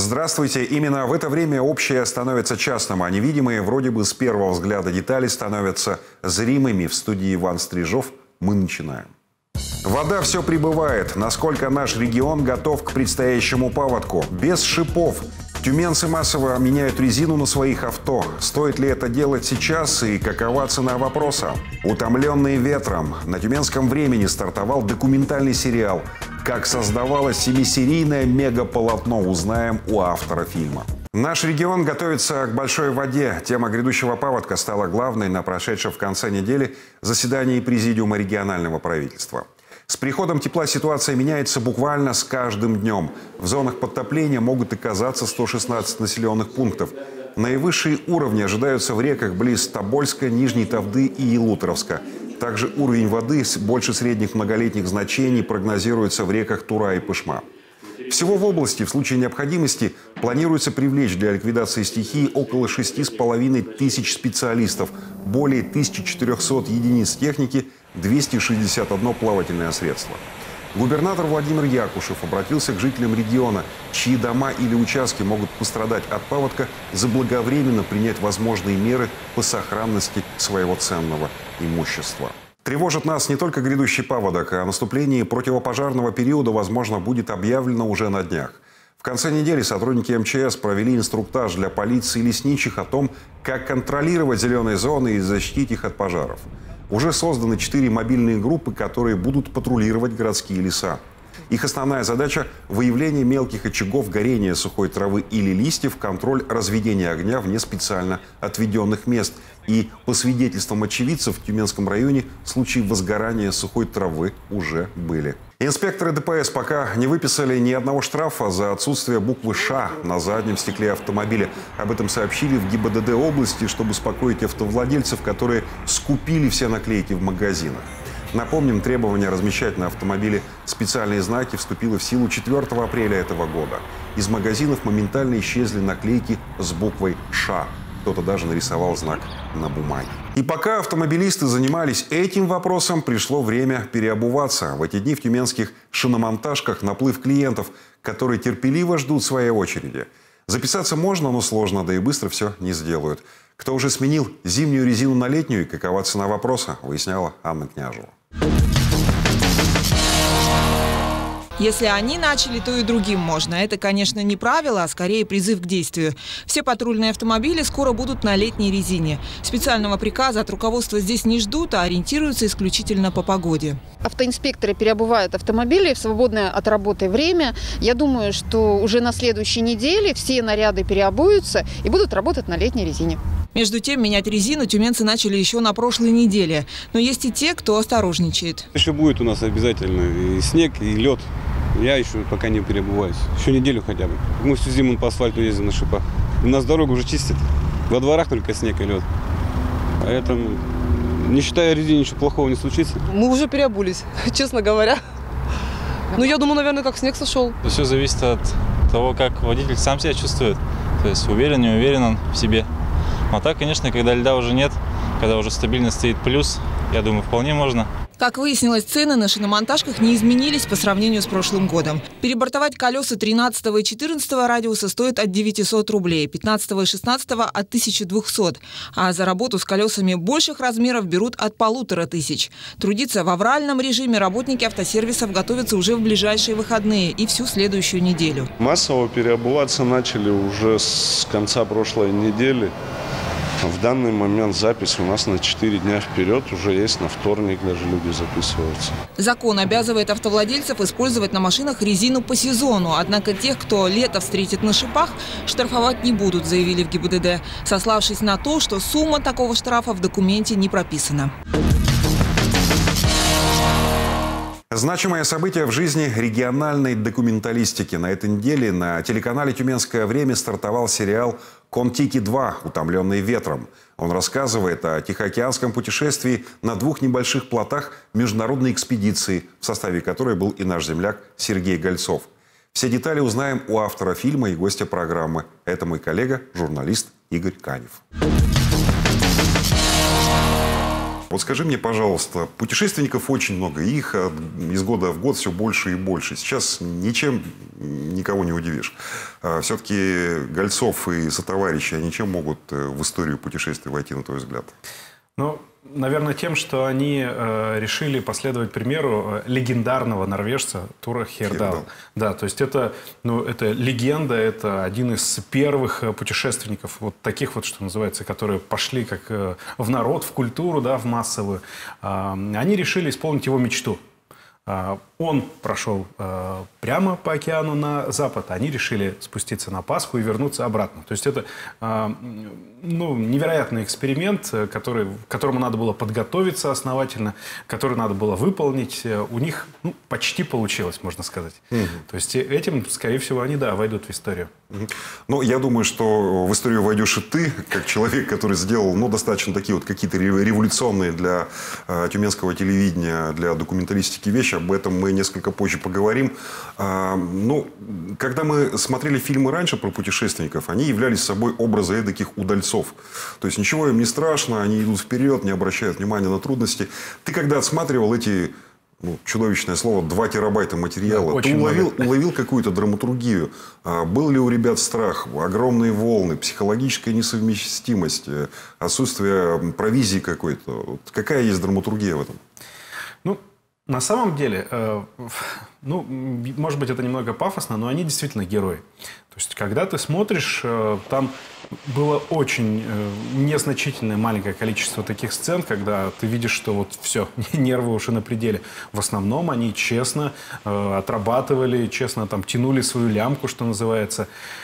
Здравствуйте. Именно в это время общее становится частным, а невидимые вроде бы с первого взгляда детали становятся зримыми. В студии Иван Стрижов. Мы начинаем. Вода все прибывает. Насколько наш регион готов к предстоящему паводку? Без шипов. Тюменцы массово меняют резину на своих авто. Стоит ли это делать сейчас и какова цена вопроса? Утомленные ветром. На Тюменском времени стартовал документальный сериал. Как создавалось семисерийное мегаполотно, узнаем у автора фильма. Наш регион готовится к большой воде. Тема грядущего паводка стала главной на прошедшем в конце недели заседании Президиума регионального правительства. С приходом тепла ситуация меняется буквально с каждым днем. В зонах подтопления могут оказаться 116 населенных пунктов. Наивысшие уровни ожидаются в реках близ Тобольска, Нижней Тавды и Елуторовска. Также уровень воды больше средних многолетних значений прогнозируется в реках Тура и Пышма. Всего в области в случае необходимости планируется привлечь для ликвидации стихии около 6,5 тысяч специалистов, более 1400 единиц техники, 261 плавательное средство. Губернатор Владимир Якушев обратился к жителям региона, чьи дома или участки могут пострадать от паводка, заблаговременно принять возможные меры по сохранности своего ценного имущества. Тревожит нас не только грядущий паводок, а о наступлении противопожарного периода, возможно, будет объявлено уже на днях. В конце недели сотрудники МЧС провели инструктаж для полиции и лесничих о том, как контролировать зеленые зоны и защитить их от пожаров. Уже созданы 4 мобильные группы, которые будут патрулировать городские леса. Их основная задача – выявление мелких очагов горения сухой травы или листьев, контроль разведения огня вне специально отведенных мест. И по свидетельствам очевидцев, в Тюменском районе случаи возгорания сухой травы уже были. Инспекторы ДПС пока не выписали ни одного штрафа за отсутствие буквы «Ш» на заднем стекле автомобиля. Об этом сообщили в ГИБДД области, чтобы успокоить автовладельцев, которые скупили все наклейки в магазинах. Напомним, требование размещать на автомобиле специальные знаки вступило в силу 4 апреля этого года. Из магазинов моментально исчезли наклейки с буквой «Ш». Кто-то даже нарисовал знак на бумаге. И пока автомобилисты занимались этим вопросом, пришло время переобуваться. В эти дни в тюменских шиномонтажках наплыв клиентов, которые терпеливо ждут своей очереди. Записаться можно, но сложно, да и быстро все не сделают. Кто уже сменил зимнюю резину на летнюю и какова цена вопроса, выясняла Анна Княжева. Если они начали, то и другим можно. Это, конечно, не правило, а скорее призыв к действию. Все патрульные автомобили скоро будут на летней резине. Специального приказа от руководства здесь не ждут, а ориентируются исключительно по погоде. Автоинспекторы переобувают автомобили в свободное от работы время. Я думаю, что уже на следующей неделе все наряды переобуются и будут работать на летней резине. Между тем, менять резину тюменцы начали еще на прошлой неделе. Но есть и те, кто осторожничает. Еще будет у нас обязательно и снег, и лед. Я еще пока не переобуваюсь. Еще неделю хотя бы. Мы всю зиму по асфальту ездим на шипах. У нас дорогу уже чистят. Во дворах только снег и лед. Поэтому, не считая резины, ничего плохого не случится. Мы уже переобулись, честно говоря. Ну, я думаю, наверное, как снег сошел. Все зависит от того, как водитель сам себя чувствует. То есть уверен, не уверен он в себе. А так, конечно, когда льда уже нет, когда уже стабильно стоит плюс, я думаю, вполне можно. Как выяснилось, цены на шиномонтажках не изменились по сравнению с прошлым годом. Перебортовать колеса 13 и 14 радиуса стоит от 900 рублей, 15 и 16 от 1200. А за работу с колесами больших размеров берут от 1500. Трудиться в авральном режиме работники автосервисов готовятся уже в ближайшие выходные и всю следующую неделю. Массово переобуваться начали уже с конца прошлой недели. В данный момент запись у нас на 4 дня вперед, уже есть на вторник даже люди записываются. Закон обязывает автовладельцев использовать на машинах резину по сезону. Однако тех, кто лето встретит на шипах, штрафовать не будут, заявили в ГИБДД, сославшись на то, что сумма такого штрафа в документе не прописана. Значимое событие в жизни региональной документалистики. На этой неделе на телеканале «Тюменское время» стартовал сериал «Кон-Тики-2. Утомленные ветром». Он рассказывает о тихоокеанском путешествии на 2 небольших плотах международной экспедиции, в составе которой был и наш земляк Сергей Гольцов. Все детали узнаем у автора фильма и гостя программы. Это мой коллега, журналист Игорь Канев. вот скажи мне, пожалуйста, путешественников очень много, их из года в год все больше и больше. Сейчас ничем никого не удивишь. Все-таки Гольцов и сотоварищи, они чем могут в историю путешествий войти, на твой взгляд? Ну, наверное, тем, что они решили последовать примеру легендарного норвежца Тура Хейердала. Да, то есть это легенда, это один из первых путешественников, вот таких вот, что называется, которые пошли как в народ, в культуру, да, в массовую. Они решили исполнить его мечту. Он прошел прямо по океану на запад, они решили спуститься на Пасху и вернуться обратно. То есть это невероятный эксперимент, к которому надо было подготовиться основательно, который надо было выполнить. У них почти получилось, можно сказать. То есть этим, скорее всего, они, войдут в историю. Ну, я думаю, что в историю войдешь и ты, как человек, который сделал достаточно такие вот какие-то революционные для тюменского телевидения, для документалистики вещи. Об этом мы несколько позже поговорим. Когда мы смотрели фильмы раньше про путешественников, они являлись собой образы эдаких удальцов. То есть ничего им не страшно, они идут вперед, не обращают внимания на трудности. Ты когда отсматривал эти, чудовищное слово, 2 терабайта материала, ты уловил какую-то драматургию? Был ли у ребят страх, огромные волны, психологическая несовместимость, отсутствие провизии какой-то? Какая есть драматургия в этом? На самом деле, может быть, это немного пафосно, но они действительно герои. То есть, когда ты смотришь, там было очень незначительное маленькое количество таких сцен, когда ты видишь, что вот все, нервы уже на пределе. В основном они честно отрабатывали, честно там тянули свою лямку, что называется.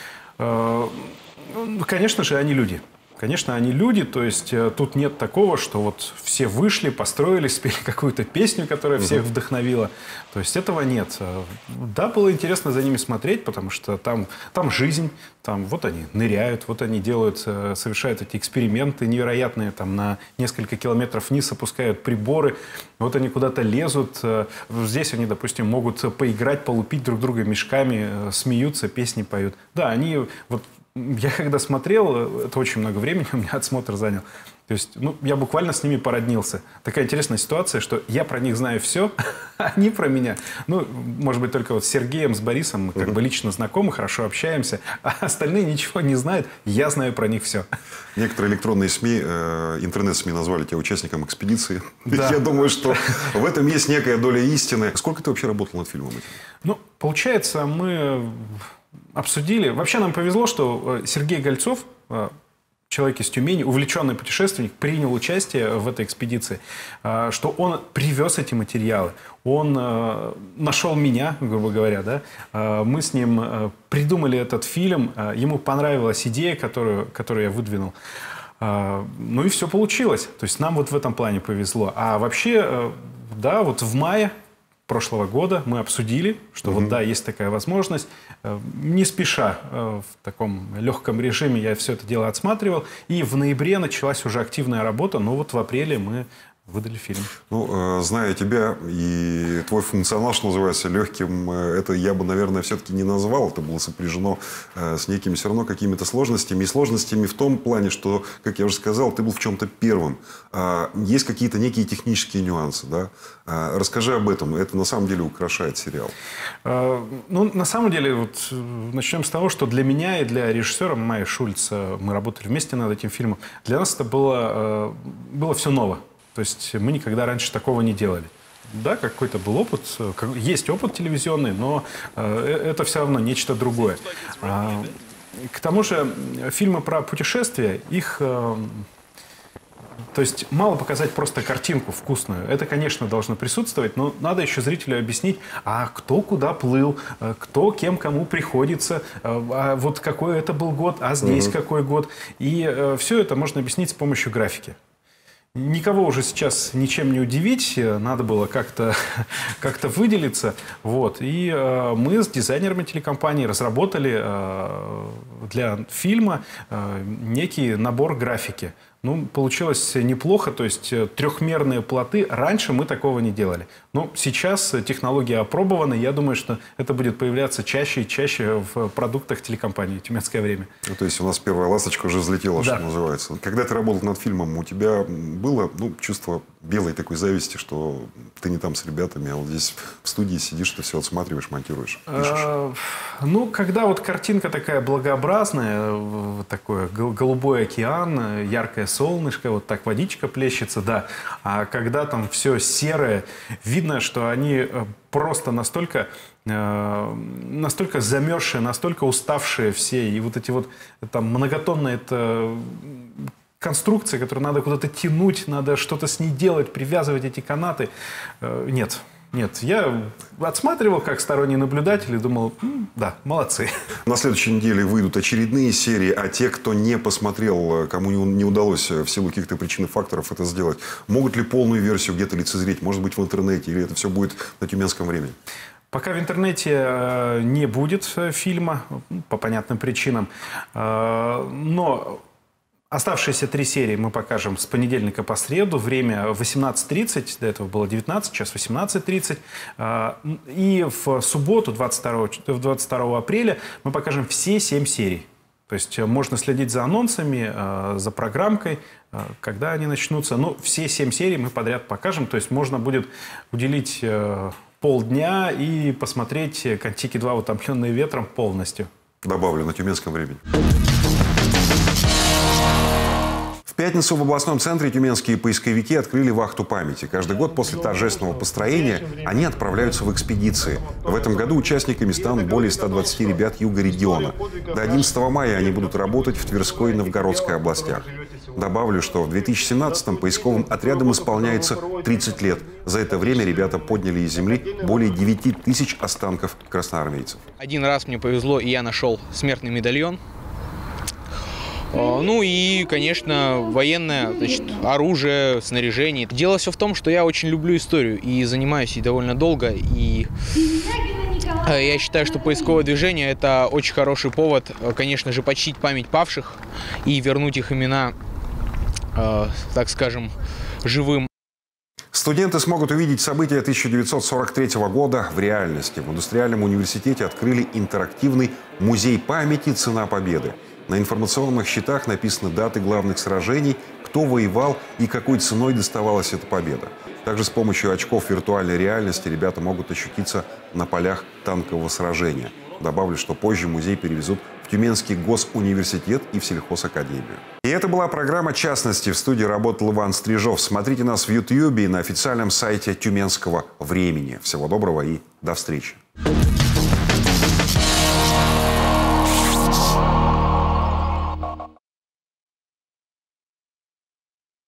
Конечно же, они люди. Конечно, они люди, то есть тут нет такого, что вот все вышли, построились, спели какую-то песню, которая всех вдохновила. То есть этого нет. Да, было интересно за ними смотреть, потому что там жизнь, там вот они ныряют, вот они совершают эти эксперименты невероятные, там на несколько километров вниз опускают приборы, вот они куда-то лезут. Здесь они, допустим, могут поиграть, полупить друг друга мешками, смеются, песни поют. Да, они вот... Я когда смотрел, это очень много времени у меня отсмотр занял. То есть, я буквально с ними породнился. Такая интересная ситуация, что я про них знаю все, а они про меня. Может быть, только вот с Сергеем, с Борисом мы как бы лично знакомы, хорошо общаемся, а остальные ничего не знают, я знаю про них все. Некоторые электронные СМИ, интернет-СМИ назвали тебя участником экспедиции. Да. Я думаю, что в этом есть некая доля истины. Сколько ты вообще работал над фильмом этим? Получается, мы... обсудили. Вообще нам повезло, что Сергей Гольцов, человек из Тюмени, увлеченный путешественник, принял участие в этой экспедиции, что он привез эти материалы. Он нашел меня, грубо говоря, да? Мы с ним придумали этот фильм, ему понравилась идея, которую я выдвинул. И все получилось. То есть нам вот в этом плане повезло. А вообще, вот в мае прошлого года мы обсудили, что есть такая возможность. Не спеша, в таком легком режиме я все это дело отсматривал. И в ноябре началась уже активная работа. В апреле мы выдали фильм. Зная тебя и твой функционал, что называется, легким, это я бы, наверное, все-таки не назвал. Это было сопряжено с некими все равно какими-то сложностями. И сложностями в том плане, что, как я уже сказал, ты был в чем-то первым. Есть какие-то некие технические нюансы, да? Расскажи об этом. Это на самом деле украшает сериал. На самом деле, начнем с того, что для меня и для режиссера Майи Шульц, мы работали вместе над этим фильмом, для нас это было все ново. То есть мы никогда раньше такого не делали. Да, какой-то был опыт, есть опыт телевизионный, но это все равно нечто другое. К тому же фильмы про путешествия, их... То есть мало показать просто картинку вкусную. Это, конечно, должно присутствовать, но надо еще зрителю объяснить, кто куда плыл, кто кем кому приходится, вот какой это был год, а здесь какой год. И все это можно объяснить с помощью графики. Никого уже сейчас ничем не удивить, надо было как-то выделиться. И мы с дизайнерами телекомпании разработали для фильма некий набор графики. Ну, получилось неплохо, то есть трехмерные плоты. Раньше мы такого не делали. Но сейчас технология опробована. Я думаю, что это будет появляться чаще и чаще в продуктах телекомпании «Тюменское время». Ну, то есть у нас первая ласточка уже взлетела, Да. что называется. Когда ты работал над фильмом, у тебя было чувство белой такой зависти, что ты не там с ребятами, а вот здесь в студии сидишь, ты все отсматриваешь, монтируешь, пишешь? Ну, когда вот картинка такая благообразная, такой голубой океан, яркое солнышко, вот так водичка плещется, да. А когда там все серое, видно, что они просто настолько замерзшие, настолько уставшие все. И вот эти вот там многотонные конструкции, которые надо куда-то тянуть, надо что-то с ней делать, привязывать эти канаты. Нет. Я отсматривал как сторонний наблюдатель и думал, да, молодцы. На следующей неделе выйдут очередные серии, а те, кто не посмотрел, кому не удалось в силу каких-то причин и факторов это сделать, могут ли полную версию где-то лицезреть, может быть, в интернете, или это все будет на «Тюменском времени»? Пока в интернете не будет фильма, по понятным причинам, но оставшиеся 3 серии мы покажем с понедельника по среду. Время 18:30, до этого было 19, сейчас 18:30. И в субботу, 22 апреля, мы покажем все 7 серий. То есть можно следить за анонсами, за программкой, когда они начнутся. Но все 7 серий мы подряд покажем. То есть можно будет уделить полдня и посмотреть «Кон-Тики-2. Утомленные ветром» полностью. Добавлю на «Тюменском времени». В пятницу в областном центре тюменские поисковики открыли вахту памяти. Каждый год после торжественного построения они отправляются в экспедиции. В этом году участниками станут более 120 ребят юга региона. До 11 мая они будут работать в Тверской и Новгородской областях. Добавлю, что в 2017-м поисковым отрядам исполняется 30 лет. За это время ребята подняли из земли более 9 тысяч останков красноармейцев. Один раз мне повезло, и я нашел смертный медальон. Ну и, конечно, военное, оружие, снаряжение. Дело все в том, что я очень люблю историю и занимаюсь ей довольно долго. И я считаю, что поисковое движение – это очень хороший повод, конечно же, почтить память павших и вернуть их имена, так скажем, живым. Студенты смогут увидеть события 1943 года в реальности. В Индустриальном университете открыли интерактивный музей памяти «Цена победы». На информационных щитах написаны даты главных сражений, кто воевал и какой ценой доставалась эта победа. Также с помощью очков виртуальной реальности ребята могут ощутиться на полях танкового сражения. Добавлю, что позже музей перевезут в Тюменский госуниверситет и в сельхозакадемию. И это была программа «Частности». В студии работал Иван Стрижов. Смотрите нас в Ютьюбе и на официальном сайте «Тюменского времени». Всего доброго и до встречи.